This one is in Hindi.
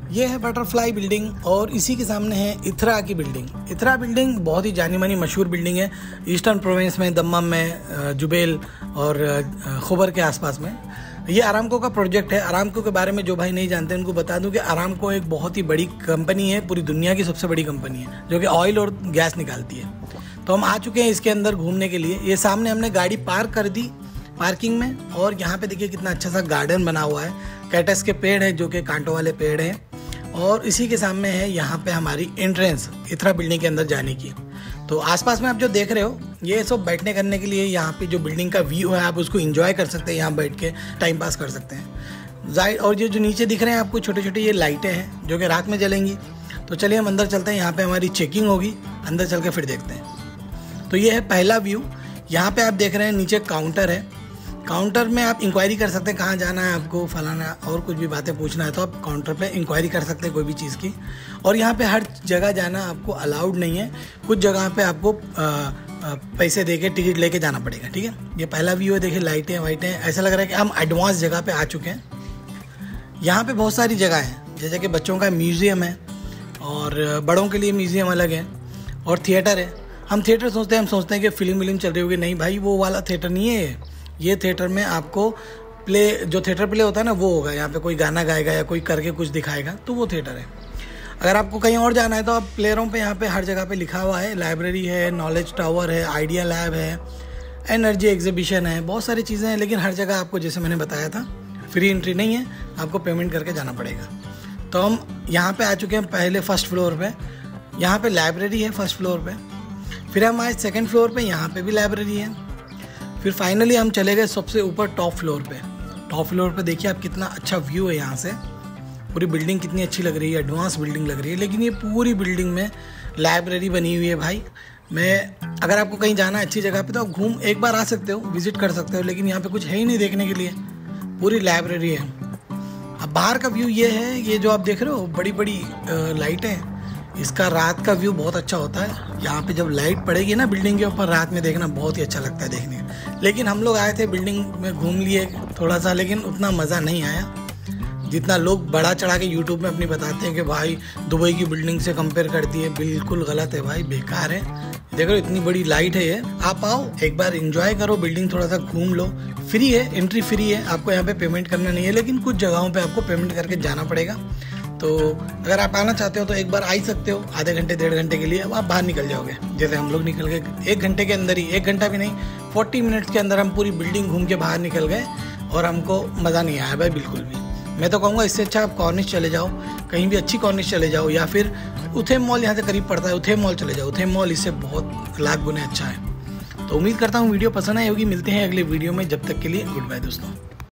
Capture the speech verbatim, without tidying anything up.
ये है बटरफ्लाई बिल्डिंग और इसी के सामने है इथरा की बिल्डिंग। इथरा बिल्डिंग बहुत ही जानी मानी मशहूर बिल्डिंग है ईस्टर्न प्रोविंस में, दम्मम में, जुबेल और खुबर के आसपास में। ये आरामको का प्रोजेक्ट है। आरामको के बारे में जो भाई नहीं जानते उनको बता दूं कि आरामको एक बहुत ही बड़ी कंपनी है, पूरी दुनिया की सबसे बड़ी कंपनी है जो कि ऑयल और गैस निकालती है। तो हम आ चुके हैं इसके अंदर घूमने के लिए। ये सामने हमने गाड़ी पार्क कर दी पार्किंग में, और यहाँ पे देखिए कितना अच्छा सा गार्डन बना हुआ है। कैटस के पेड़ है जो कि कांटों वाले पेड़ हैं, और इसी के सामने है यहाँ पे हमारी एंट्रेंस इथरा बिल्डिंग के अंदर जाने की। तो आसपास में आप जो देख रहे हो ये सब बैठने करने के लिए, यहाँ पे जो बिल्डिंग का व्यू है आप उसको एंजॉय कर सकते हैं, यहाँ बैठ के टाइम पास कर सकते हैं जाहिर। और ये जो नीचे दिख रहे हैं आपको छोटे छोटे ये लाइटें हैं जो कि रात में जलेंगी। तो चलिए हम अंदर चलते हैं, यहाँ पे हमारी चेकिंग होगी, अंदर चल के फिर देखते हैं। तो ये है पहला व्यू। यहाँ पे आप देख रहे हैं नीचे काउंटर है। काउंटर में आप इंक्वायरी कर सकते हैं कहाँ जाना है आपको, फलाना और कुछ भी बातें पूछना है तो आप काउंटर पे इंक्वायरी कर सकते हैं कोई भी चीज़ की। और यहाँ पे हर जगह जाना आपको अलाउड नहीं है, कुछ जगह पे आपको आ, आ, पैसे दे के टिकट लेके जाना पड़ेगा, ठीक है। ये पहला व्यू है, देखिए लाइटें वाइटें, ऐसा लग रहा है कि हम एडवांस जगह पे आ चुके हैं। यहाँ पे बहुत सारी जगह है, जैसे कि बच्चों का म्यूज़ियम है और बड़ों के लिए म्यूज़ियम अलग है, और थिएटर है। हम थिएटर सोचते हैं हम सोचते हैं कि फिल्म विल्म चल रही होगी, नहीं भाई वो वाला थिएटर नहीं है। ये थिएटर में आपको प्ले, जो थिएटर प्ले होता है ना वो होगा। यहाँ पे कोई गाना गाएगा या कोई करके कुछ दिखाएगा तो वो थिएटर है। अगर आपको कहीं और जाना है तो आप प्लेयरों पे यहाँ पे हर जगह पे लिखा हुआ है, लाइब्रेरी है, नॉलेज टावर है, आइडिया लैब है, एनर्जी एग्जीबिशन है, बहुत सारी चीज़ें हैं। लेकिन हर जगह आपको जैसे मैंने बताया था फ्री एंट्री नहीं है, आपको पेमेंट करके जाना पड़ेगा। तो हम यहाँ पर आ चुके हैं पहले फर्स्ट फ्लोर पर। यहाँ पर लाइब्रेरी है फर्स्ट फ्लोर पर। फिर हम आए सेकेंड फ्लोर पर, यहाँ पर भी लाइब्रेरी है। फिर फाइनली हम चले गए सबसे ऊपर टॉप फ्लोर पे। टॉप फ्लोर पे देखिए आप कितना अच्छा व्यू है यहाँ से, पूरी बिल्डिंग कितनी अच्छी लग रही है, एडवांस बिल्डिंग लग रही है। लेकिन ये पूरी बिल्डिंग में लाइब्रेरी बनी हुई है भाई। मैं अगर आपको कहीं जाना है अच्छी जगह पे तो आप घूम एक बार आ सकते हो, विजिट कर सकते हो, लेकिन यहाँ पे कुछ है ही नहीं देखने के लिए, पूरी लाइब्रेरी है। अब बाहर का व्यू ये है, ये जो आप देख रहे हो बड़ी बड़ी लाइटें, इसका रात का व्यू बहुत अच्छा होता है। यहाँ पे जब लाइट पड़ेगी ना बिल्डिंग के ऊपर, रात में देखना बहुत ही अच्छा लगता है देखने में। लेकिन हम लोग आए थे बिल्डिंग में, घूम लिए थोड़ा सा, लेकिन उतना मज़ा नहीं आया जितना लोग बड़ा चढ़ा के यूट्यूब में अपनी बताते हैं कि भाई दुबई की बिल्डिंग से कंपेयर करती है। बिल्कुल गलत है भाई, बेकार है। देखो इतनी बड़ी लाइट है ये। आप आओ एक बार एंजॉय करो बिल्डिंग, थोड़ा सा घूम लो। फ्री है, एंट्री फ्री है, आपको यहाँ पे पेमेंट करना नहीं है, लेकिन कुछ जगहों पे आपको पेमेंट करके जाना पड़ेगा। तो अगर आप आना चाहते हो तो एक बार आ ही सकते हो, आधे घंटे डेढ़ घंटे के लिए। अब आप बाहर निकल जाओगे, जैसे हम लोग निकल गए एक घंटे के अंदर ही, एक घंटा भी नहीं फोर्टी मिनट्स के अंदर हम पूरी बिल्डिंग घूम के बाहर निकल गए, और हमको मज़ा नहीं आया भाई बिल्कुल भी। मैं तो कहूँगा इससे अच्छा आप कॉर्निश चले जाओ, कहीं भी अच्छी कॉर्निश चले जाओ, या फिर उथेम मॉल यहाँ से करीब पड़ता है, उथेम मॉल चले जाओ। उथेम मॉल इससे बहुत लाख गुने अच्छा है। तो उम्मीद करता हूँ वीडियो पसंद आई होगी। मिलते हैं अगले वीडियो में, जब तक के लिए गुड बाय दोस्तों।